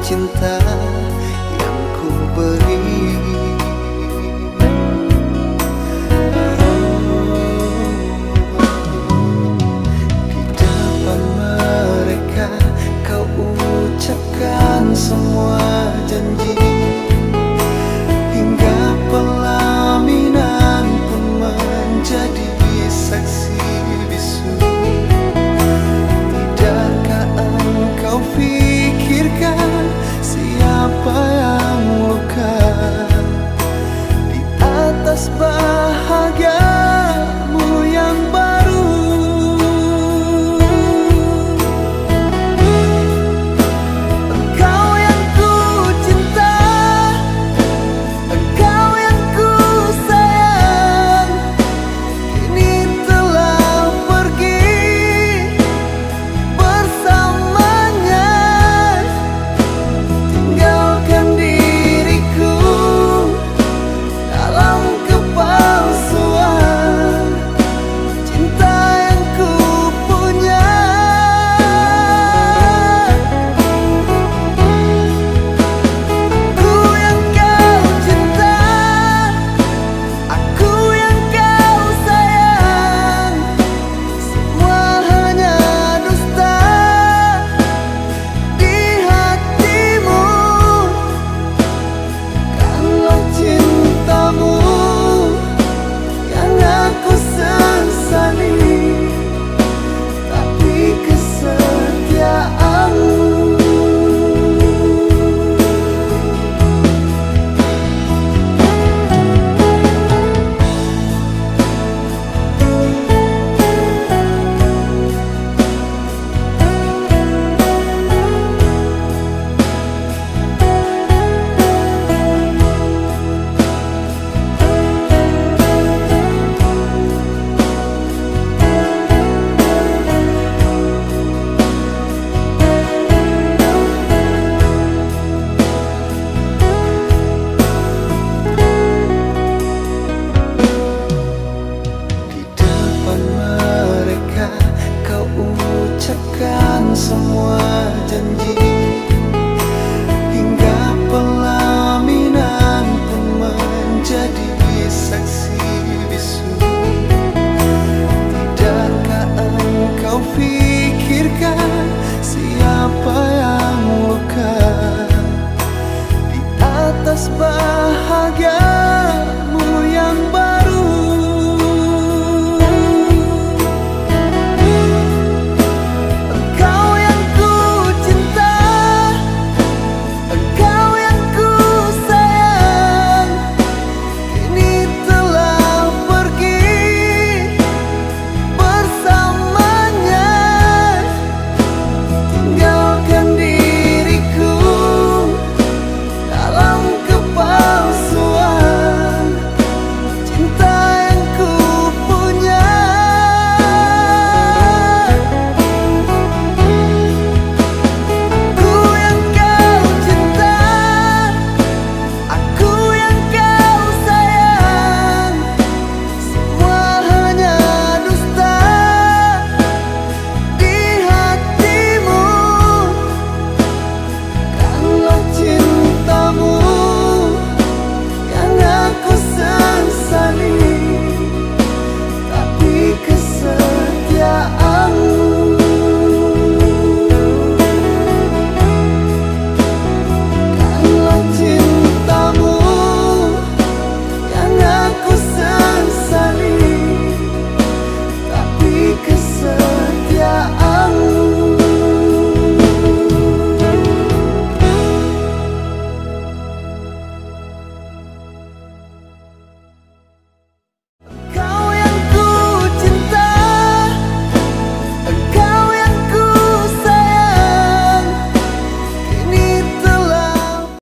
cinta yang ku beri. Di depan mereka kau ucapkan semua janji, hingga pelaminan pun menjadi saksi bisu. Tidakkah engkau pikirkan siapa yang luka di atas bahagiamu yang baru? Engkau yang ku cinta, engkau yang ku sayang, kini telah pergi bersamanya, tinggalkan diriku dalam kepalsuan cinta yang ku punya. Aku yang kau cinta, aku yang kau sayang, semua hanya dusta di hatimu. Bukanlah cintamu yang aku sesali, tapi kesetiaanmu. Di depan mereka kau ucapkan semua janji, hingga pelaminan pun menjadi saksi bisu. Tidakkah engkau pikirkan siapa yang luka di atas bahagia